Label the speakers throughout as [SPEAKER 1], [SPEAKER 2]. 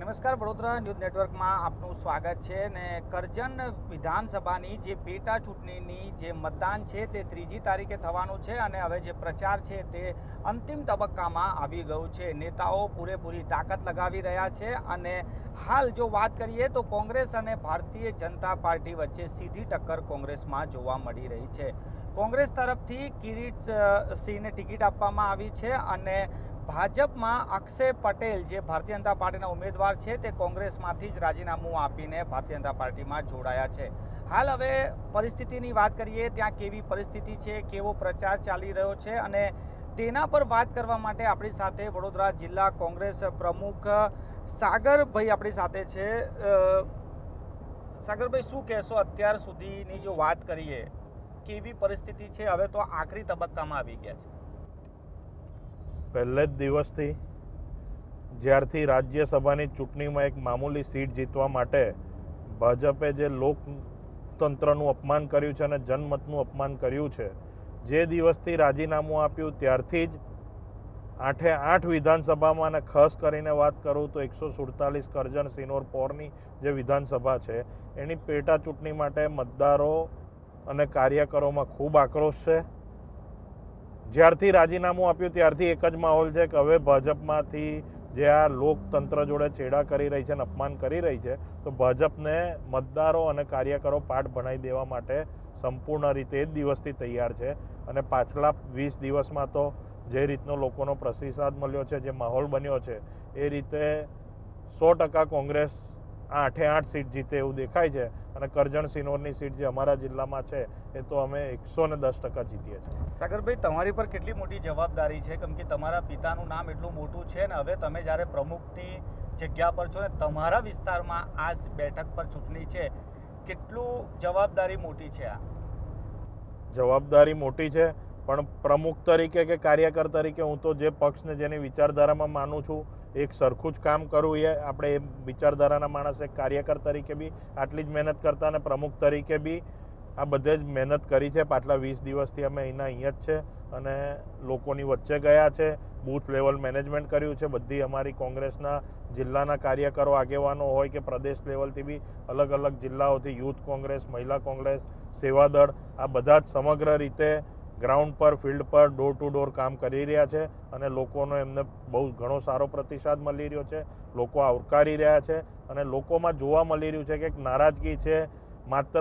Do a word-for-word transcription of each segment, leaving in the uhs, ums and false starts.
[SPEAKER 1] નમસ્કાર, વડોદરા ન્યૂઝ નેટવર્કમાં આપનું સ્વાગત છે ને કરજણ વિધાનસભાની જે પેટા ચૂંટણીની જે મતદાન છે તે ત્રીજી તારીખે થવાનું છે અને હવે જે પ્રચાર છે તે અંતિમ તબક્કામાં આવી ગયું છે। નેતાઓ પૂરેપૂરી તાકાત લગાવી રહ્યા છે અને હાલ જો વાત કરીએ તો કોંગ્રેસ અને ભારતીય જનતા પાર્ટી વચ્ચે સીધી ટક્કર કોંગ્રેસમાં જોવા મળી રહી છે। કોંગ્રેસ તરફથી કિરીટ સિંહને ટિકિટ આપવામાં આવી છે અને ભાજપમાં અક્ષય પટેલ જે ભારતીય જનતા પાર્ટીના ઉમેદવાર છે તે કોંગ્રેસમાંથી જ રાજીનામું આપીને ભારતીય જનતા પાર્ટીમાં જોડાયા છે। હાલ હવે પરિસ્થિતિની વાત કરીએ, ત્યાં કેવી પરિસ્થિતિ છે, કેવો પ્રચાર ચાલી રહ્યો છે અને તેના પર વાત કરવા માટે આપણી સાથે વડોદરા જિલ્લા કોંગ્રેસ પ્રમુખ સાગરભાઈ આપણી સાથે છે। સાગરભાઈ, શું કહેશો અત્યાર સુધીની જો વાત કરીએ, કેવી પરિસ્થિતિ છે? હવે તો આખરી તબક્કામાં આવી ગયા છે।
[SPEAKER 2] પહેલે જ દિવસથી જ્યારથી રાજ્યસભાની ચૂંટણીમાં એક મામૂલી સીટ જીતવા માટે ભાજપે જે લોકતંત્રનું અપમાન કર્યું છે અને જનમતનું અપમાન કર્યું છે, જે દિવસથી રાજીનામું આપ્યું ત્યારથી જ આઠે આઠ વિધાનસભામાં, અને ખાસ કરીને વાત કરું તો એકસો સુડતાલીસ કરજણ સિનોર પોરની જે વિધાનસભા છે એની પેટા ચૂંટણી માટે મતદારો અને કાર્યકરોમાં ખૂબ આક્રોશ છે। જ્યારથી રાજીનામું આપ્યું ત્યારથી એક જ માહોલ છે કે હવે ભાજપમાંથી જે આ લોકતંત્ર જોડે ચેડા કરી રહી છે અને અપમાન કરી રહી છે, તો ભાજપને મતદારો અને કાર્યકરો પાઠ ભણાવી દેવા માટે સંપૂર્ણ રીતે જ દિવસથી તૈયાર છે। અને પાછલા વીસ દિવસમાં તો જે રીતનો લોકોનો પ્રતિસાદ મળ્યો છે, જે માહોલ બન્યો છે, એ રીતે સો ટકા કોંગ્રેસ આઠે આઠ સીટ જીતે એવું દેખાય છે। અને કરજણ સિનોરની સીટ જે અમારા જિલ્લામાં છે એ તો અમે એકસો ને દસ ટકા જીતીએ છીએ।
[SPEAKER 1] સાગરભાઈ, તમારી પર કેટલી મોટી જવાબદારી છે, કેમ કે તમારા પિતાનું નામ એટલું મોટું છે ને હવે તમે જ્યારે પ્રમુખની જગ્યા પર છો ને તમારા વિસ્તારમાં આ બેઠક પર ચૂંટણી છે, કેટલું જવાબદારી મોટી છે? આ
[SPEAKER 2] જવાબદારી મોટી છે, પણ પ્રમુખ તરીકે કે કાર્યકર તરીકે હું તો જે પક્ષને જેની વિચારધારામાં માનું છું એક સરખું જ કામ કરવું, એ આપણે એ વિચારધારાના માણસ એક કાર્યકર તરીકે બી આટલી જ મહેનત કરતા અને પ્રમુખ તરીકે બી આ બધે જ મહેનત કરી છે। પાછલા વીસ દિવસથી અમે અહીંના અહીંયા જ છે અને લોકોની વચ્ચે ગયા છે, બૂથ લેવલ મેનેજમેન્ટ કર્યું છે। બધી અમારી કોંગ્રેસના જિલ્લાના કાર્યકરો, આગેવાનો હોય કે પ્રદેશ લેવલથી બી અલગ અલગ જિલ્લાઓથી યુથ કોંગ્રેસ, મહિલા કોંગ્રેસ, સેવાદળ, આ બધા જ સમગ્ર રીતે ગ્રાઉન્ડ પર, ફિલ્ડ પર ડોર ટુ ડોર કામ કરી રહ્યા છે અને લોકોનો એમને બહુ ઘણો સારો પ્રતિસાદ મળી રહ્યો છે। લોકો આવકારી રહ્યા છે અને લોકોમાં જોવા મળી રહ્યું છે કે એક નારાજગી છે। માત્ર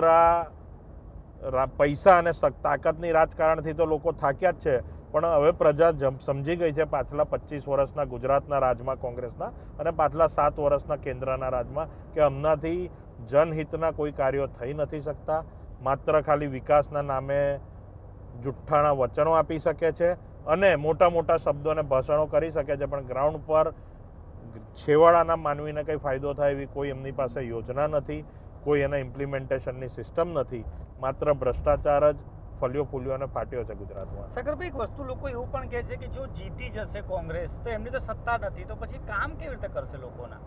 [SPEAKER 2] પૈસા અને તાકાતની રાજકારણથી તો લોકો થાક્યા જ છે, પણ હવે પ્રજા સમજી ગઈ છે પાછલા પચીસ વર્ષના ગુજરાતના રાજમાં કોંગ્રેસના અને પાછલા સાત વર્ષના કેન્દ્રના રાજમાં કે હમણાંથી જનહિતના કોઈ કાર્યો થઈ નથી શકતા। માત્ર ખાલી વિકાસના નામે જુઠ્ઠાણા વચનો આપી શકે છે અને મોટા મોટા શબ્દો અને ભાષણો કરી શકે છે, પણ ગ્રાઉન્ડ પર છેવાડાના માનવીને કંઈ ફાયદો થાય એવી કોઈ એમની પાસે યોજના નથી, કોઈ એના ઇમ્પ્લિમેન્ટેશનની સિસ્ટમ નથી। માત્ર ભ્રષ્ટાચાર જ ફલ્યો ફૂલ્યો અને ફાટ્યો છે ગુજરાતમાં।
[SPEAKER 1] સાગરભાઈ, એક વસ્તુ લોકો એવું પણ કહે છે કે જો જીતી જશે કોંગ્રેસ તો એમની તો સત્તા નથી, તો પછી કામ કેવી રીતે કરશે લોકોના?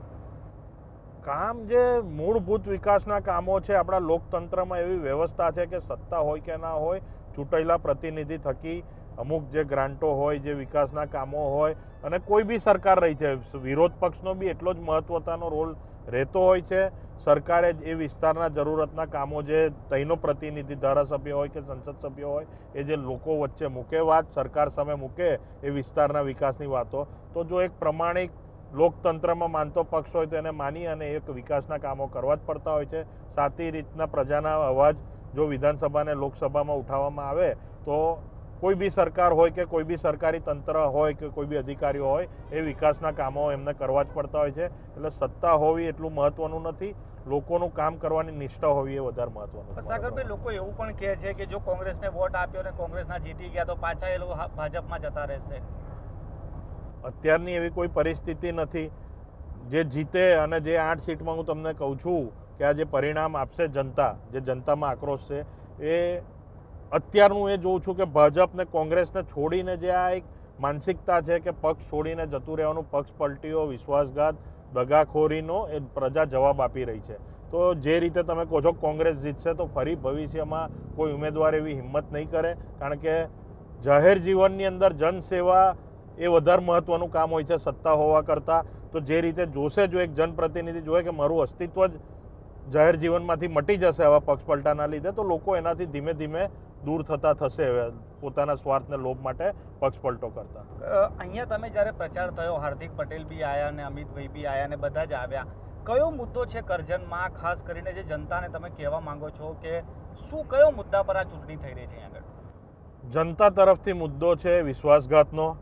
[SPEAKER 2] કામ જે મૂળભૂત વિકાસના કામો છે, આપણા લોકતંત્રમાં એવી વ્યવસ્થા છે કે સત્તા હોય કે ના હોય, ચૂંટાયેલા પ્રતિનિધિ થકી અમુક જે ગ્રાન્ટો હોય, જે વિકાસના કામો હોય, અને કોઈ બી સરકાર રહી છે, વિરોધ પક્ષનો બી એટલો જ મહત્વનો રોલ રહેતો હોય છે। સરકારે એ વિસ્તારના જરૂરતના કામો, જે તઈનો પ્રતિનિધિ ધારાસભ્ય હોય કે સંસદ સભ્ય હોય, એ જે લોકો વચ્ચે મૂકે વાત, સરકાર સામે મૂકે એ વિસ્તારના વિકાસની વાતો, તો જો એક પ્રમાણિક લોકતંત્રમાં માનતો પક્ષ હોય તો એને માની અને એક વિકાસના કામો કરવા જ પડતા હોય છે। સાચી રીતના પ્રજાના અવાજ જો વિધાનસભા અને લોકસભામાં ઉઠાવવામાં આવે તો કોઈ બી સરકાર હોય કે કોઈ બી સરકારી તંત્ર હોય કે કોઈ બી અધિકારીઓ હોય, એ વિકાસના કામો એમને કરવા જ પડતા હોય છે। એટલે સત્તા હોવી એટલું મહત્વનું નથી, લોકોનું કામ કરવાની નિષ્ઠા હોવી એ વધારે મહત્વનું।
[SPEAKER 1] સાગરભાઈ, લોકો એવું પણ કહે છે કે જો કોંગ્રેસને વોટ આપ્યો અને કોંગ્રેસના જીતી ગયા તો પાછા એ લોકો ભાજપમાં જતા રહેશે।
[SPEAKER 2] અત્યારની એવી કોઈ પરિસ્થિતિ નથી। જે જીતે અને જે આઠ સીટમાં હું તમને કહું છું કે આ જે પરિણામ આપશે જનતા, જે જનતામાં આક્રોશ છે, એ અત્યારનું એ જોઉં છું કે ભાજપ ને કોંગ્રેસને છોડીને જે આ એક માનસિકતા છે કે પક્ષ છોડીને જતું રહેવાનું, પક્ષ પલટીઓ, વિશ્વાસઘાત, દગાખોરીનો એ પ્રજા જવાબ આપી રહી છે। તો જે રીતે તમે કહો છો કોંગ્રેસ જીતશે તો ફરી ભવિષ્યમાં કોઈ ઉમેદવાર એવી હિંમત નહીં કરે, કારણ કે જાહેર જીવનની અંદર જનસેવા એ વધારે મહત્ત્વનું કામ હોય છે સત્તા હોવા કરતાં. તો જે રીતે જોશે, જો એક જનપ્રતિનિધિ જોવે કે મારું અસ્તિત્વ જ જાહેર જીવનમાંથી મટી જશે આવા પક્ષ પલટાના લીધે, તો લોકો એનાથી ધીમે ધીમે દૂર થતા થશે પોતાના સ્વાર્થને લોભ માટે પક્ષ પલટો કરતા.
[SPEAKER 1] અહીંયા તમે જ્યારે પ્રચાર થયો, હાર્દિક પટેલ બી આવ્યા અને અમિતભાઈ બી આવ્યા અને બધા જ આવ્યા, કયો મુદ્દો છે કરજણમાં ખાસ કરીને જે જનતાને તમે કહેવા માંગો છો કે શું કયો મુદ્દા પર આ ચૂંટણી થઈ રહી છે અહીંયા આગળ?
[SPEAKER 2] જનતા તરફથી મુદ્દો છે વિશ્વાસઘાતનો.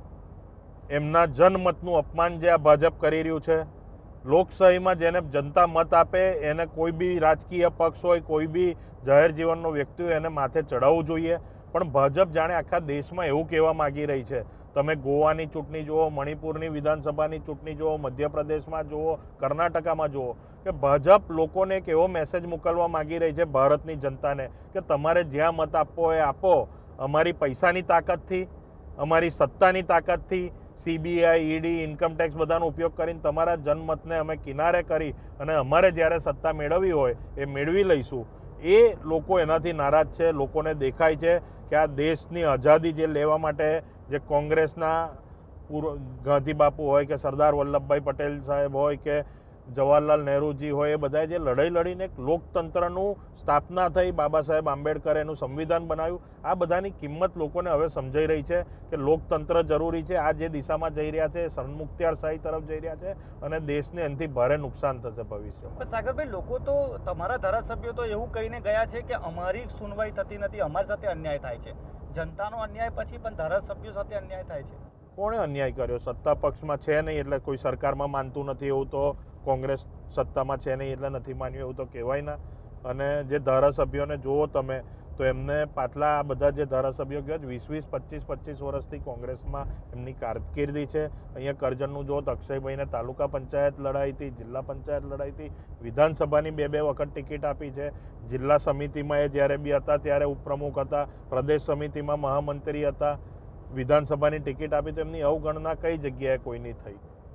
[SPEAKER 2] એમના જનમતનું અપમાન જે આ ભાજપ કરી રહ્યું છે. લોકશાહીમાં જેને જનતા મત આપે એને કોઈ બી રાજકીય પક્ષ હોય, કોઈ બી જાહેર જીવનનો વ્યક્તિ હોય, એને માથે ચડાવવું જોઈએ. પણ ભાજપ જાણે આખા દેશમાં એવું કહેવા માગી રહી છે. તમે ગોવાની ચૂંટણી જુઓ, મણિપુરની વિધાનસભાની ચૂંટણી જુઓ, મધ્યપ્રદેશમાં જુઓ, કર્ણાટકામાં જુઓ, કે ભાજપ લોકોને એક એવો મેસેજ મોકલવા માગી રહી છે ભારતની જનતાને કે તમારે જ્યાં મત આપવો એ આપો. અમારી પૈસાની તાકાતથી, અમારી સત્તાની તાકાતથી, સીબીઆઈ, ઈડી, ઇન્કમટેક્સ બધાનો ઉપયોગ કરીને તમારા જનમતને અમે કિનારે કરી અને અમારે જ્યારે સત્તા મેળવવી હોય એ મેળવી લઈશું. એ લોકો એનાથી નારાજ છે. લોકોને દેખાય છે કે આ દેશની આઝાદી જે લેવા માટે જે કોંગ્રેસના પૂર્વ ગાંધી બાપુ હોય કે સરદાર વલ્લભભાઈ પટેલ સાહેબ હોય કે જવાહરલાલ નહેરુજી હોય, એ બધાએ જે લડાઈ લડીને એક લોકતંત્રનું સ્થાપના થઈ, બાબા સાહેબ આંબેડકરે એનું સંવિધાન બનાવ્યું, આ બધાની કિંમત લોકોને હવે સમજાઈ રહી છે કે લોકતંત્ર જરૂરી છે. આ જે દિશામાં જઈ રહ્યા છે સન્મુક્તિયારશાહી તરફ જઈ રહ્યા છે અને દેશને એનાથી ભારે નુકસાન થશે ભવિષ્યમાં.
[SPEAKER 1] સાગરભાઈ, લોકો તો તમારા ધારાસભ્યો તો એવું કહીને ગયા છે કે અમારી સુનવાઈ થતી નથી, અમારી સાથે અન્યાય થાય છે. જનતાનો અન્યાય પછી પણ ધારાસભ્યો સાથે અન્યાય થાય છે.
[SPEAKER 2] કોણે અન્યાય કર્યો? સત્તા પક્ષમાં છે નહીં એટલે કોઈ સરકારમાં માનતું નથી એવું તો કોંગ્રેસ સત્તામાં છે નહીં એટલે નથી માન્યું એવું તો કહેવાય ના. અને જે ધારાસભ્યોને જુઓ તમે તો એમને પાછલા આ બધા જે ધારાસભ્યો ગયા વીસ વીસ પચીસ પચીસ વર્ષથી કોંગ્રેસમાં એમની કારકિર્દી છે. અહીંયા કરજણનું જુઓ તો અક્ષયભાઈને તાલુકા પંચાયત લડાઈ હતી, જિલ્લા પંચાયત લડાઈ હતી, વિધાનસભાની બે બે વખત ટિકિટ આપી છે. જિલ્લા સમિતિમાં એ જ્યારે બી હતા ત્યારે ઉપપ્રમુખ હતા, પ્રદેશ સમિતિમાં મહામંત્રી હતા, વિધાનસભાની ટિકિટ આપી. તો એમની અવગણના કઈ જગ્યાએ કોઈની થઈ?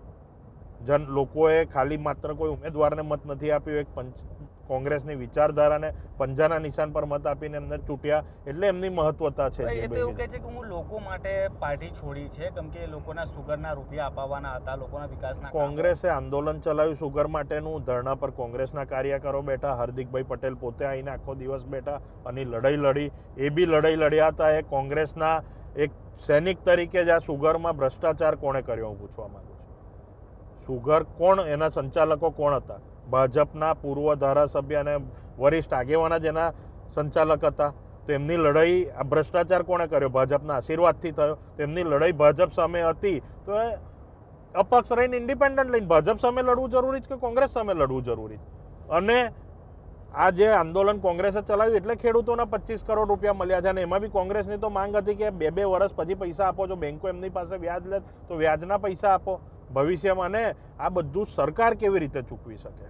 [SPEAKER 2] જન લોકોએ ખાલી માત્ર કોઈ ઉમેદવારને મત નથી આપ્યો, એક પંચ કોંગ્રેસની વિચારધારાને પંજાના નિશાન પર મત આપીને એમને ચૂંટ્યા, એટલે એમની મહત્વતા છે.
[SPEAKER 1] એ તો એવું કહે છે કે હું લોકો માટે પાર્ટી છોડી છે કેમ કે લોકોના સુગરના રૂપિયા અપાવવાના હતા, લોકોના વિકાસના.
[SPEAKER 2] કોંગ્રેસે આંદોલન ચલાવ્યું સુગર માટેનું. ધરણા પર કોંગ્રેસના કાર્યકરો બેઠા, હાર્દિકભાઈ પટેલ પોતે આવીને આખો દિવસ બેઠા અને લડાઈ લડી. એ બી લડાઈ લડ્યા હતા એ કોંગ્રેસના એક સૈનિક તરીકે જ. આ સુગરમાં ભ્રષ્ટાચાર કોણે કર્યો હું પૂછવા માંગુ છું. સુગર કોણ, એના સંચાલકો કોણ હતા? ભાજપના પૂર્વ ધારાસભ્ય અને વરિષ્ઠ આગેવાના જ એના સંચાલક હતા. તો એમની લડાઈ આ ભ્રષ્ટાચાર કોણે કર્યો? ભાજપના આશીર્વાદથી થયો. તો એમની લડાઈ ભાજપ સામે હતી. તો એ અપક્ષ રહીને ઇન્ડિપેન્ડન્ટ લઈને ભાજપ સામે લડવું જરૂરી છે કે કોંગ્રેસ સામે લડવું જરૂરી છે? અને આ જે આંદોલન કોંગ્રેસે ચલાવ્યું એટલે ખેડૂતોના પચીસ કરોડ રૂપિયા મળ્યા છે. અને એમાં બી કોંગ્રેસની તો માંગ હતી કે બે બે વર્ષ પછી પૈસા આપો. જો બેંકો એમની પાસે વ્યાજ લે તો વ્યાજના પૈસા આપો ભવિષ્યમાં. ને આ બધું સરકાર કેવી રીતે ચૂકવી શકે?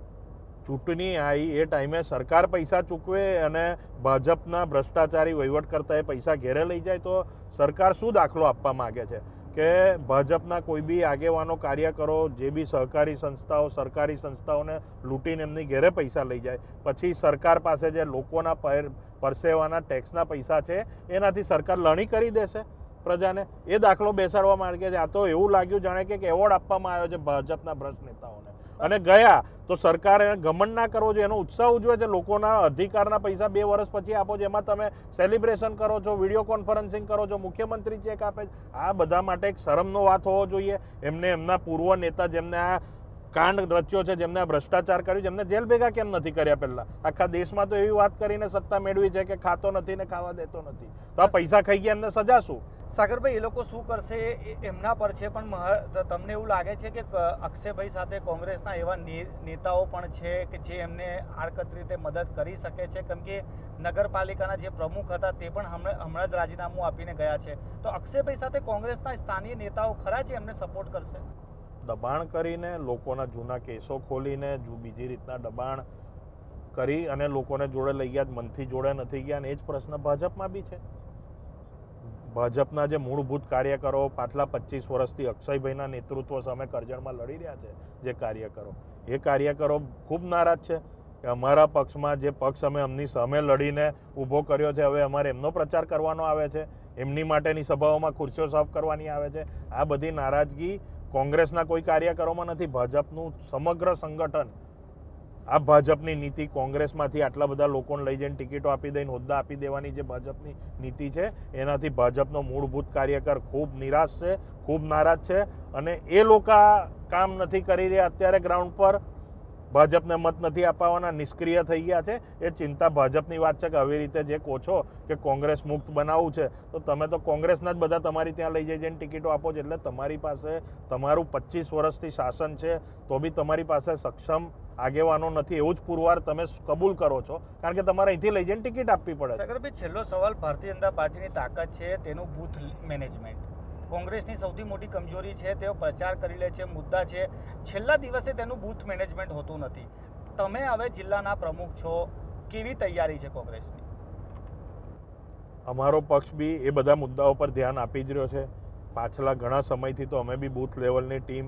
[SPEAKER 2] ચૂંટણી આવી એ ટાઈમે સરકાર પૈસા ચૂકવે અને ભાજપના ભ્રષ્ટાચારી વહીવટ કરતા એ પૈસા ઘેરે લઈ જાય તો સરકાર શું દાખલો આપવા માગે છે? કે ભાજપના કોઈ બી આગેવાનો, કાર્યકરો, જે બી સહકારી સંસ્થાઓ, સરકારી સંસ્થાઓને લૂંટીને એમની ઘેરે પૈસા લઈ જાય, પછી સરકાર પાસે જે લોકોના પરસેવાના ટેક્સના પૈસા છે એનાથી સરકાર લણી કરી દેશે પ્રજાને. એ દાખલો બેસાડવા માંગે છે. આ તો એવું લાગ્યું જાણે કે એવોર્ડ આપવામાં આવ્યો છે ભાજપના ભ્રષ્ટ નેતાઓને. અને ગયા તો સરકારે ઘમંડ ના કરવો જોઈએ, એનો ઉત્સાહ ઉજવે છે. લોકોના અધિકારના પૈસા બે વર્ષ પછી આપો છો, એમાં તમે સેલિબ્રેશન કરો છો, વિડીયો કોન્ફરન્સિંગ કરો છો, મુખ્યમંત્રી ચેક આપે છે. આ બધા માટે એક શરમનો વાત હોવો જોઈએ. એમને એમના પૂર્વ નેતા જેમને આ કાંડ રચ્યો છે, જેમને આ ભ્રષ્ટાચાર કર્યું, જેમને જેલ ભેગા કેમ નથી કર્યા? પહેલા આખા દેશમાં તો એવી વાત કરીને સત્તા મેળવી છે કે ખાતો નથી ને ખાવા દેતો નથી. તો આ પૈસા ખાઈ ગયા એમને સજા શું?
[SPEAKER 1] સાગરભાઈ, એ લોકો શું કરશે એમના પર છે, પણ તમને એવું લાગે છે કે અક્ષયભાઈ સાથે કોંગ્રેસના એવા નેતાઓ પણ છે કે જે એમને આડકતરી રીતે મદદ કરી શકે છે? કેમ કે નગરપાલિકાના જે પ્રમુખ હતા તે પણ હમણાં હમણાં જ રાજીનામું આપીને ગયા છે. તો અક્ષયભાઈ સાથે કોંગ્રેસના સ્થાનીય નેતાઓ ખરા છે, એમને સપોર્ટ કરશે?
[SPEAKER 2] દબાણ કરીને, લોકોના જૂના કેસો ખોલીને, બીજી રીતના દબાણ કરી અને લોકોને જોડે લઈ ગયા, મનથી જોડે નથી ગયા. અને એ જ પ્રશ્ન ભાજપમાં બી છે. ભાજપના જે મૂળભૂત કાર્યકરો પાછલા પચીસ વર્ષથી અક્ષયભાઈના નેતૃત્વ સામે કરજણમાં લડી રહ્યા છે, જે કાર્યકરો, એ કાર્યકરો ખૂબ નારાજ છે કે અમારા પક્ષમાં જે પક્ષ અમે એમની સામે લડીને ઊભો કર્યો છે, હવે અમારે એમનો પ્રચાર કરવાનો આવે છે. એમની માટેની સભાઓમાં ખુરશીઓ સાફ કરવાની આવે છે. આ બધી નારાજગી કોંગ્રેસના કોઈ કાર્યકરોમાં નથી. ભાજપનું સમગ્ર સંગઠન, આ ભાજપની નીતિ, કોંગ્રેસમાંથી આટલા બધા લોકોને લઈ જઈને ટિકિટો આપી દઈને હોદ્દા આપી દેવાની જે ભાજપની નીતિ છે, એનાથી ભાજપનો મૂળભૂત કાર્યકર ખૂબ નિરાશ છે, ખૂબ નારાજ છે. અને એ લોકો કામ નથી કરી રહ્યા અત્યારે ગ્રાઉન્ડ પર, ભાજપને મત નથી અપાવવાના, નિષ્ક્રિય થઈ ગયા છે. એ ચિંતા ભાજપની વાત છે કે આવી રીતે જે કહો છો કે કોંગ્રેસ મુક્ત બનાવવું છે, તો તમે તો કોંગ્રેસના જ બધા તમારી ત્યાં લઈ જઈ જઈને ટિકિટો આપો છો. એટલે તમારી પાસે તમારું પચીસ વર્ષથી શાસન છે, તો બી તમારી પાસે સક્ષમ આગેવાનો નથી, એવું જ પુરવાર તમે કબૂલ કરો છો, કારણ કે તમારે અહીંથી લઈ જઈને ટિકિટ આપવી પડે.
[SPEAKER 1] સાગરભાઈ, છેલ્લો સવાલ ભારતીય જનતા પાર્ટીની તાકાત છે તેનું બૂથ મેનેજમેન્ટ. કોંગ્રેસની સૌથી મોટી કમજોરી છે, તેઓ પ્રચાર કરી લે છે, મુદ્દા છે, છેલ્લા દિવસે તેનું બૂથ મેનેજમેન્ટ હોતું નથી. તમે હવે જિલ્લાના પ્રમુખ છો, કેવી તૈયારી છે કોંગ્રેસની?
[SPEAKER 2] અમારો પક્ષ બી એ બધા મુદ્દાઓ પર ધ્યાન આપી જ રહ્યો છે. પાછલા ઘણા સમયથી તો અમે બી બૂથ લેવલની ટીમ,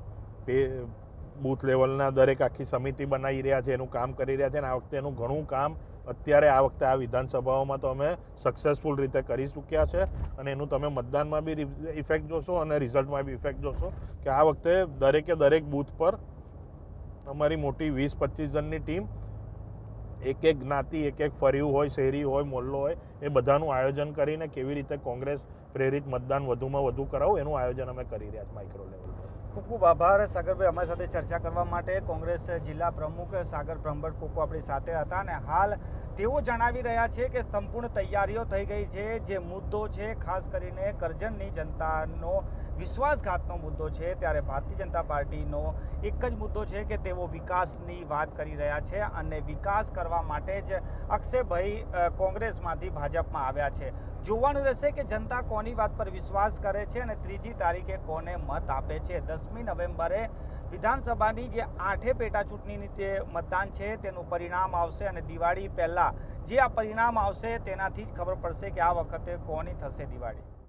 [SPEAKER 2] બૂથ લેવલના દરેક આખી સમિતિ બનાવી રહ્યા છે, એનું કામ કરી રહ્યા છે. અને આ વખતે એનું ઘણું કામ અત્યારે આ વખતે આ વિધાનસભાઓમાં તો અમે સક્સેસફુલ રીતે કરી ચૂક્યા છે. અને એનું તમે મતદાનમાં બી ઇફેક્ટ જોશો અને રિઝલ્ટમાં બી ઇફેક્ટ જોશો કે આ વખતે દરેકે દરેક બૂથ પર અમારી મોટી વીસ પચીસ જણની ટીમ, એક એક જ્ઞાતિ, એક એક ફર્યું હોય, શેરી હોય, મોહલ્લો હોય, એ બધાનું આયોજન કરીને કેવી રીતે કોંગ્રેસ પ્રેરિત મતદાન વધુમાં વધુ કરાવું એનું આયોજન અમે કરી રહ્યા છીએ માઇક્રો લેવલ પર.
[SPEAKER 1] ખૂબ ખૂબ આભાર સાગરભાઈ, અમારી સાથે ચર્ચા કરવા માટે. કોંગ્રેસ જિલ્લા પ્રમુખ સાગર બ્રહ્મભટ્ટ કોકો આપણી સાથે હતા. અને હાલ તેઓ જણાવી રહ્યા છે કે સંપૂર્ણ તૈયારીઓ થઈ ગઈ છે. જે મુદ્દો છે, ખાસ કરીને કરજણની જનતાનો વિશ્વાસઘાતનો મુદ્દો છે, ત્યારે ભારતીય જનતા પાર્ટીનો એક જ મુદ્દો છે કે તેઓ વિકાસની વાત કરી રહ્યા છે. અને વિકાસ કરવા માટે જ અક્ષયભાઈ કોંગ્રેસમાંથી ભાજપમાં આવ્યા છે. જોવાનું રહેશે કે જનતા કોની વાત પર વિશ્વાસ કરે છે અને ત્રીજી તારીખે કોને મત આપે છે. દસમી નવેમ્બરે વિધાનસભાની જે આઠે પેટા ચૂંટણીની જે મતદાન છે તેનું પરિણામ આવશે. અને દિવાળી પહેલાં જે આ પરિણામ આવશે તેનાથી જ ખબર પડશે કે આ વખતે કોની થશે દિવાળી.